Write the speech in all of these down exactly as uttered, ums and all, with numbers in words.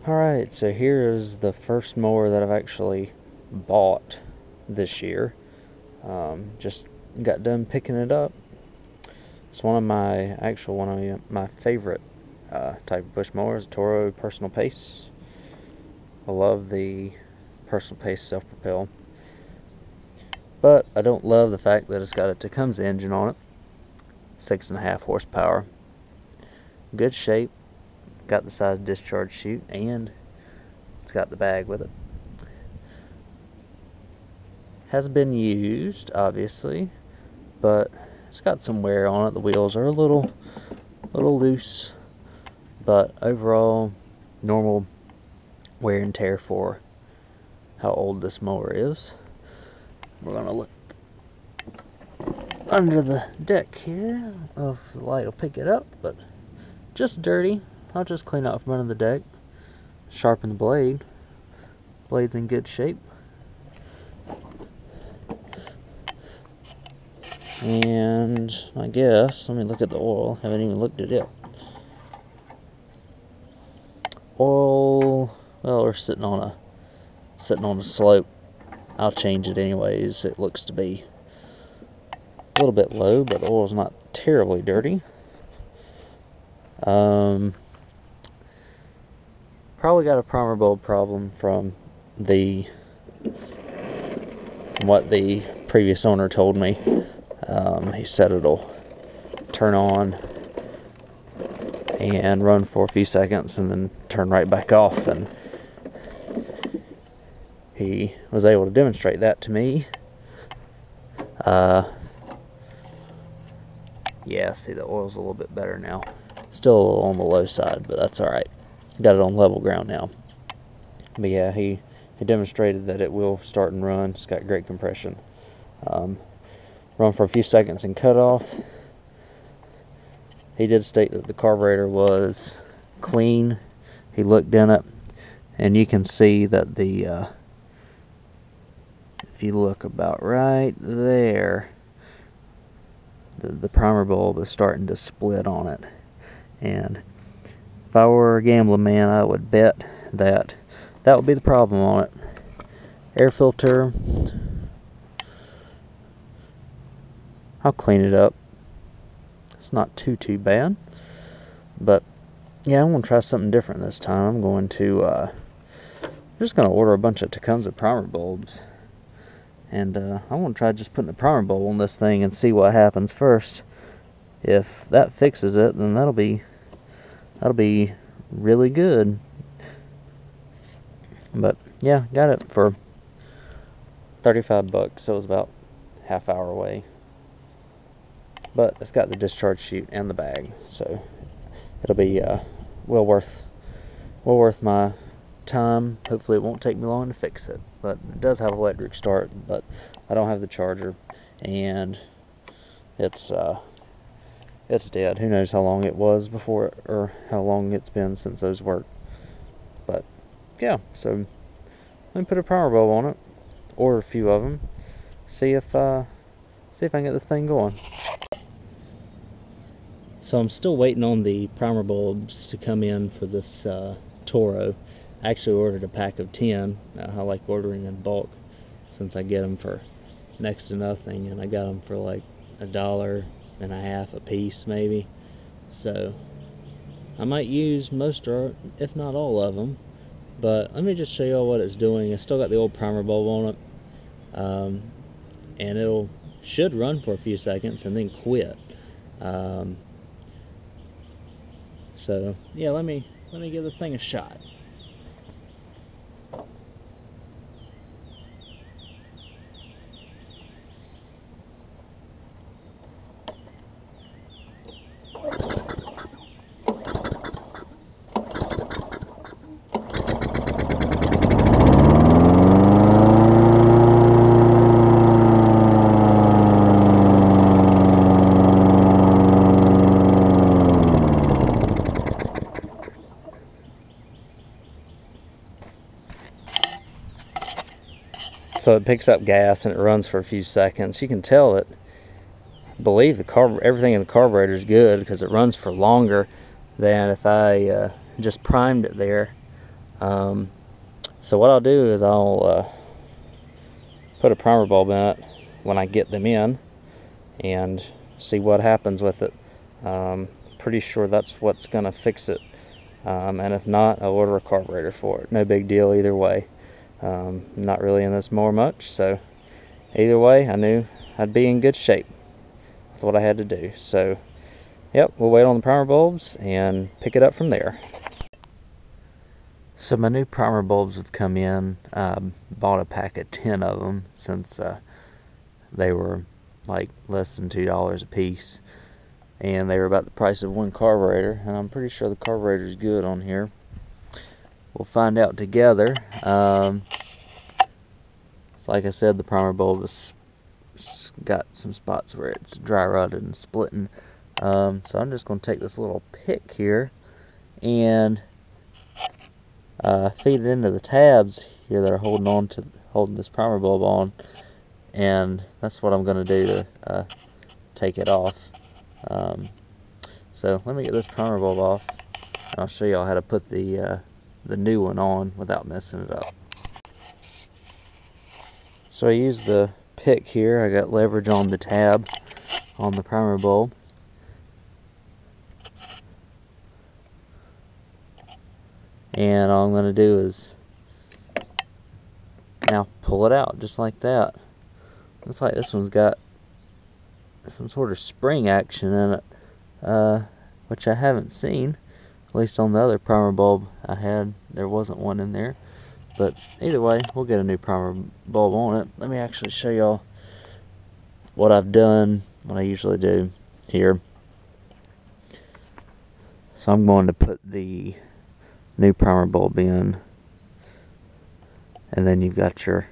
Alright, so here is the first mower that I've actually bought this year. Um, just got done picking it up. It's one of my, actual one of my favorite uh, type of bush mowers, Toro Personal Pace. I love the Personal Pace self-propel. But I don't love the fact that it's got a Tecumseh engine on it. Six and a half horsepower. Good shape. Got the size discharge chute, and it's got the bag with it. Has been used, obviously, but it's got some wear on it. The wheels are a little, little loose, but overall, normal wear and tear for how old this mower is. We're gonna look under the deck here. I don't know if the light will pick it up, but just dirty. I'll just clean out from under the deck, sharpen the blade. Blade's in good shape. And I guess, let me look at the oil. Haven't even looked at it. Oil, well, we're sitting on a sitting on a slope. I'll change it anyways. It looks to be a little bit low, but the oil's not terribly dirty. Um, probably got a primer bulb problem from the from what the previous owner told me. Um, he said it'll turn on and run for a few seconds and then turn right back off, and he was able to demonstrate that to me. Uh, yeah, see, the oil's a little bit better now. Still a little on the low side, but that's alright. Got it on level ground now. But yeah, he, he demonstrated that it will start and run. It's got great compression. Um, run for a few seconds and cut off. He did state that the carburetor was clean. He looked in it, and you can see that the, uh, if you look about right there, the, the primer bulb is starting to split on it. And if I were a gambling man, I would bet that that would be the problem on it. Air filter, I'll clean it up. It's not too, too bad. But, yeah, I'm going to try something different this time. I'm going to, uh, I'm just going to order a bunch of Tecumseh primer bulbs. And uh, I want to try just putting a primer bulb on this thing and see what happens first. If that fixes it, then that'll be, that'll be really good. But, yeah, got it for thirty-five bucks, so it was about half hour away. But it's got the discharge chute and the bag, so it'll be uh, well worth well worth my time. Hopefully it won't take me long to fix it. But it does have electric start, but I don't have the charger, and it's uh, it's dead. Who knows how long it was before, or how long it's been since those worked. But yeah, so let me put a primer bulb on it, order a few of them, see if uh, see if I can get this thing going. So I'm still waiting on the primer bulbs to come in for this uh, Toro. I actually ordered a pack of ten. Uh, I like ordering in bulk since I get them for next to nothing, and I got them for like a dollar and a half a piece maybe. So I might use most, or if not all of them. But let me just show you all what it's doing. It's still got the old primer bulb on it, um, and it'll should run for a few seconds and then quit. Um, so yeah, let me let me give this thing a shot. So it picks up gas and it runs for a few seconds. You can tell that, I believe the carb everything in the carburetor is good because it runs for longer than if I uh, just primed it there. Um, so what I'll do is I'll uh, put a primer bulb in it when I get them in and see what happens with it. Um, pretty sure that's what's going to fix it. Um, and if not, I'll order a carburetor for it. No big deal either way. Um, not really in this more much, so either way, I knew I'd be in good shape with what I had to do. So, yep, we'll wait on the primer bulbs and pick it up from there. So my new primer bulbs have come in. Um, bought a pack of ten of them since uh, they were like less than two dollars a piece. And they were about the price of one carburetor, and I'm pretty sure the carburetor is good on here. We'll find out together. Um, so like I said, the primer bulb has got some spots where it's dry rotted and splitting. Um, so I'm just going to take this little pick here and uh, feed it into the tabs here that are holding on to holding this primer bulb on, and that's what I'm going to do to uh, take it off. Um, so let me get this primer bulb off, and I'll show y'all how to put the uh, the new one on without messing it up. So I used the pick here. I got leverage on the tab on the primer bulb, and all I'm going to do is now pull it out just like that. Looks like this one's got some sort of spring action in it, uh, which I haven't seen. At least on the other primer bulb I had, there wasn't one in there. But either way, we'll get a new primer bulb on it. Let me actually show y'all what I've done, what I usually do here. So I'm going to put the new primer bulb in, and then you've got your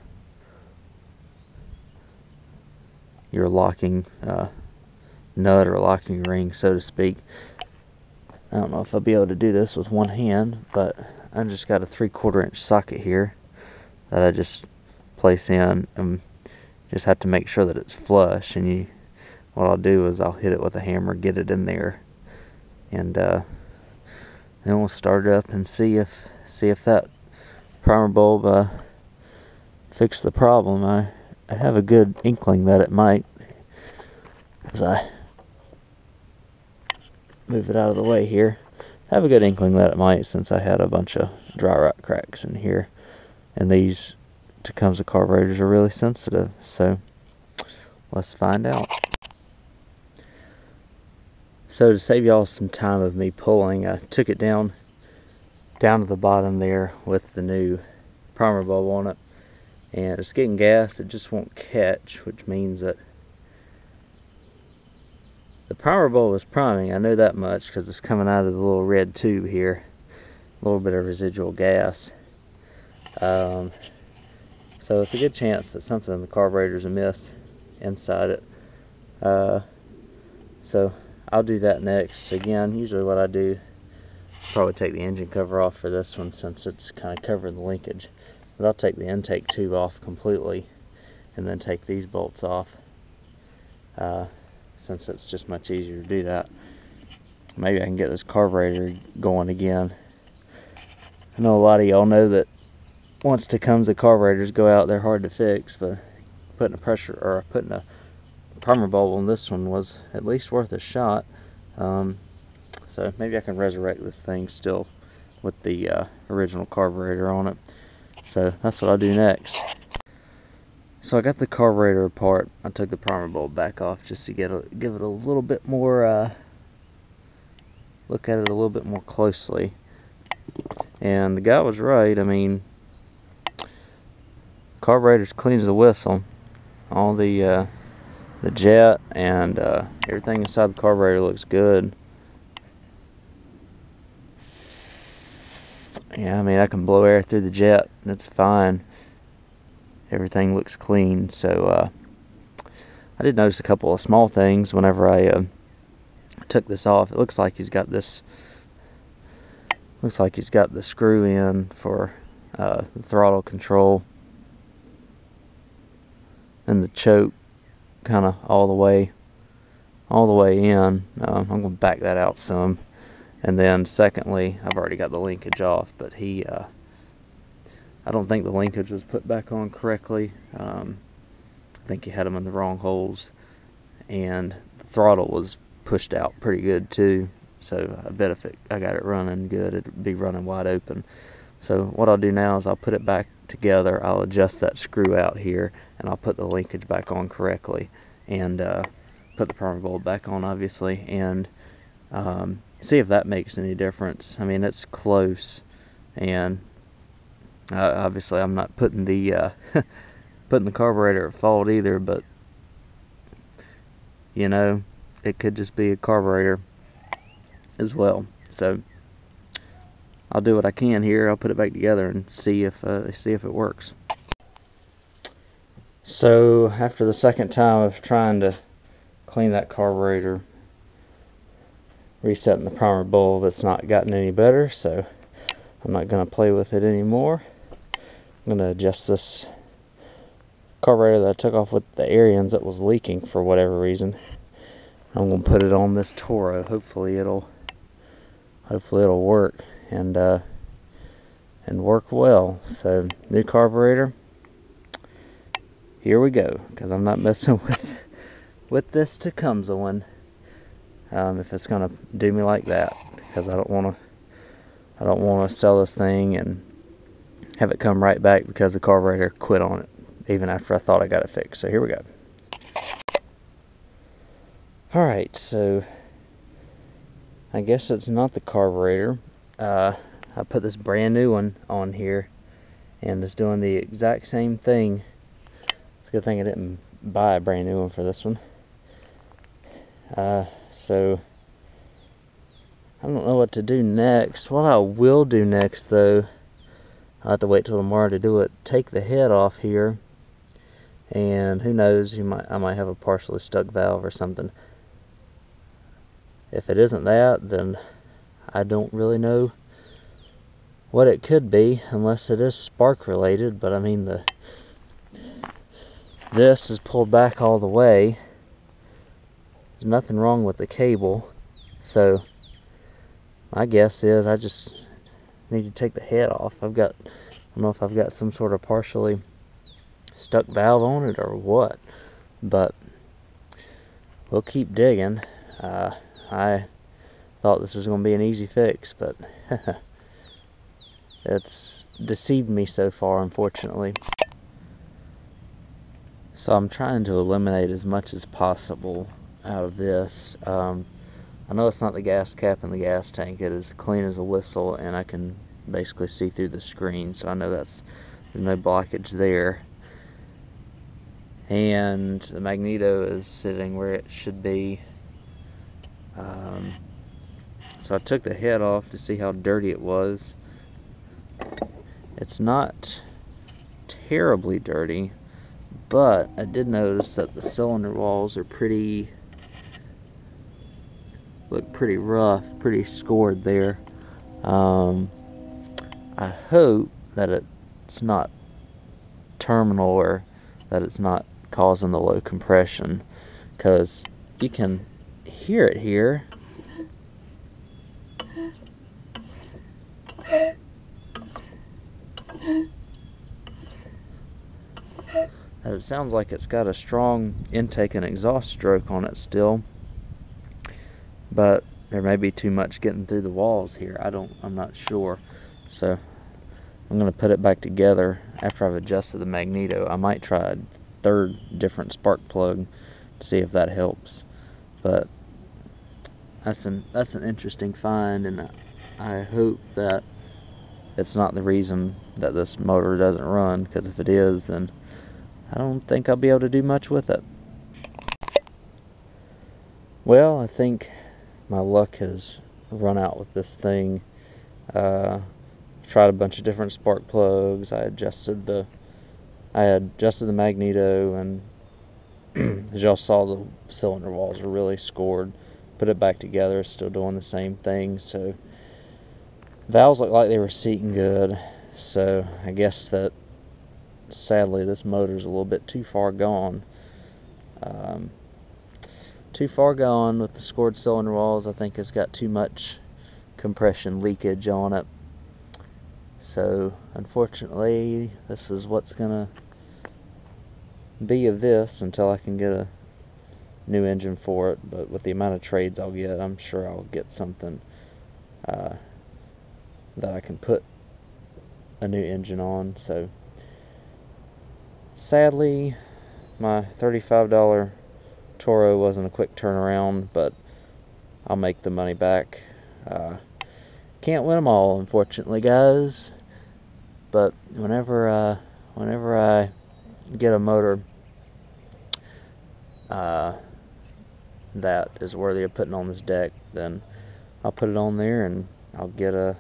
your locking uh, nut or locking ring, so to speak. I don't know if I'll be able to do this with one hand, but I just got a three quarter inch socket here that I just place in, and just have to make sure that it's flush. And you, what I'll do is I'll hit it with a hammer, get it in there, and uh, then we'll start it up and see if see if that primer bulb uh, fixed the problem. I I have a good inkling that it might, as I move it out of the way here. I have a good inkling that it might, since I had a bunch of dry rot cracks in here, and these Tecumseh carburetors are really sensitive, so let's find out. So to save y'all some time of me pulling, I took it down down to the bottom there with the new primer bulb on it, and it's getting gas. It just won't catch, which means that the primer bulb is priming. I know that much because it's coming out of the little red tube here. A little bit of residual gas. Um, so it's a good chance that something in the carburetor is amiss inside it. Uh, so I'll do that next. Again, usually what I do, probably take the engine cover off for this one since it's kind of covering the linkage. But I'll take the intake tube off completely and then take these bolts off, uh, since it's just much easier to do that. Maybe I can get this carburetor going again. I know a lot of y'all know that once Tecumseh carburetors go out, they're hard to fix, but putting a pressure or putting a primer bulb on this one was at least worth a shot. Um, so maybe I can resurrect this thing still with the uh, original carburetor on it. So that's what I'll do next. So I got the carburetor apart. I took the primer bulb back off just to get a, give it a little bit more, uh, look at it a little bit more closely. And the guy was right. I mean, carburetor's clean as a whistle. All the uh, the jet and uh, everything inside the carburetor looks good. Yeah, I mean, I can blow air through the jet and it's fine. Everything looks clean. So uh, I did notice a couple of small things whenever I uh, took this off. It looks like he's got this looks like he's got the screw in for uh, the throttle control, and the choke kind of all the way all the way in. uh, I'm going to back that out some. And then secondly, I've already got the linkage off, but he uh, I don't think the linkage was put back on correctly. Um, I think you had them in the wrong holes, and the throttle was pushed out pretty good too. So I bet if it, I got it running good, it'd be running wide open. So what I'll do now is I'll put it back together. I'll adjust that screw out here, and I'll put the linkage back on correctly, and uh, put the primer bulb back on, obviously, and um, see if that makes any difference. I mean, it's close, and uh, obviously I'm not putting the uh, putting the carburetor at fault either, but you know, it could just be a carburetor as well. So I'll do what I can here. I'll put it back together and see if uh, see if it works. So after the second time of trying to clean that carburetor, resetting the primer bulb, it's not gotten any better, so I'm not going to play with it anymore. I'm going to adjust this carburetor that I took off with the air ends that was leaking for whatever reason. I'm going to put it on this Toro. Hopefully it'll hopefully it'll work and uh, and work well. So new carburetor. Here we go, because I'm not messing with with this Tecumseh one. Um, if it's gonna do me like that, because I don't want to I don't want to sell this thing and have it come right back because the carburetor quit on it even after I thought I got it fixed. So here we go. Alright, so I guess it's not the carburetor. Uh, I put this brand new one on here, and it's doing the exact same thing. It's a good thing I didn't buy a brand new one for this one. Uh, so I don't know what to do next. What I will do next, though, I'll have to wait till tomorrow to do it. Take the head off here, and who knows, you might I might have a partially stuck valve or something. If it isn't that, then I don't really know what it could be, unless it is spark related. But I mean, the this is pulled back all the way. There's nothing wrong with the cable, so my guess is I just need to take the head off. I've got, I don't know if I've got some sort of partially stuck valve on it or what, but we'll keep digging. Uh, I thought this was going to be an easy fix, but it's deceived me so far, unfortunately. So I'm trying to eliminate as much as possible out of this. Um, I know it's not the gas cap in the gas tank. It is clean as a whistle, and I can basically see through the screen, so I know that's there's no blockage there. And the magneto is sitting where it should be. Um, so I took the head off to see how dirty it was. It's not terribly dirty, but I did notice that the cylinder walls are pretty, look pretty rough, pretty scored there. Um, I hope that it's not terminal, or that it's not causing the low compression, because you can hear it here. And it sounds like it's got a strong intake and exhaust stroke on it still, but there may be too much getting through the walls here. I don't I'm not sure. So I'm going to put it back together after I've adjusted the magneto. I might try a third different spark plug to see if that helps. But that's an that's an interesting find, and I hope that it's not the reason that this motor doesn't run, because if it is, then I don't think I'll be able to do much with it. Well, I think my luck has run out with this thing. Uh, tried a bunch of different spark plugs. I adjusted the I adjusted the magneto, and as y'all saw, the cylinder walls are really scored. Put it back together, it's still doing the same thing. So valves look like they were seating good. So I guess that sadly this motor's a little bit too far gone. Um, too far gone with the scored cylinder walls. I think it's got too much compression leakage on it. So unfortunately, this is what's gonna be of this until I can get a new engine for it. But with the amount of trades I'll get, I'm sure I'll get something uh, that I can put a new engine on. So sadly, my thirty-five dollar Toro wasn't a quick turnaround, but I'll make the money back. Uh, can't win them all, unfortunately, guys. But whenever, uh, whenever I get a motor uh, that is worthy of putting on this deck, then I'll put it on there and I'll get a,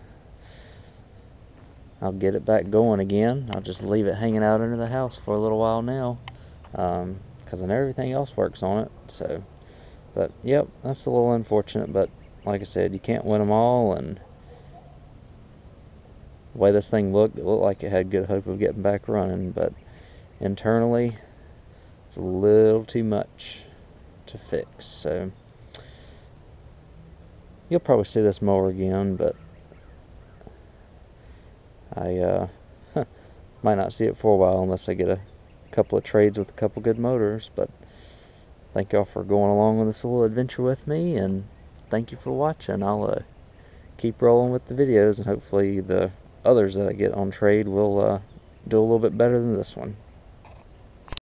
I'll get it back going again. I'll just leave it hanging out under the house for a little while now, um, because I know everything else works on it. So, but yep, that's a little unfortunate. But like I said, you can't win them all, and the way this thing looked, it looked like it had good hope of getting back running, but internally, it's a little too much to fix. So you'll probably see this mower again, but I uh, might not see it for a while unless I get a couple of trades with a couple good motors. But thank y'all for going along with this little adventure with me, and thank you for watching. I'll uh, keep rolling with the videos, and hopefully the others that I get on trade will uh, do a little bit better than this one.